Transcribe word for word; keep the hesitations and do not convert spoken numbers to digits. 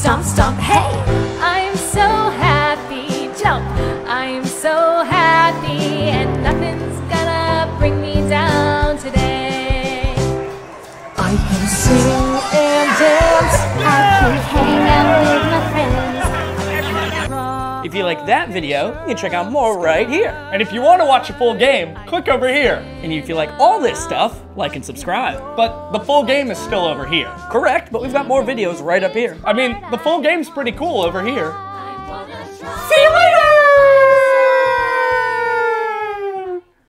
stomp, stomp, hey! I'm so happy, jump! I'm so happy, and nothing's gonna bring me down today. I can sing and dance, I can hang out with my friends. If you like that video, you can check out more right here. And if you want to watch a full game, click over here. And if you like all this stuff, like and subscribe. But the full game is still over here. Correct, but we've got more videos right up here. I mean, the full game's pretty cool over here.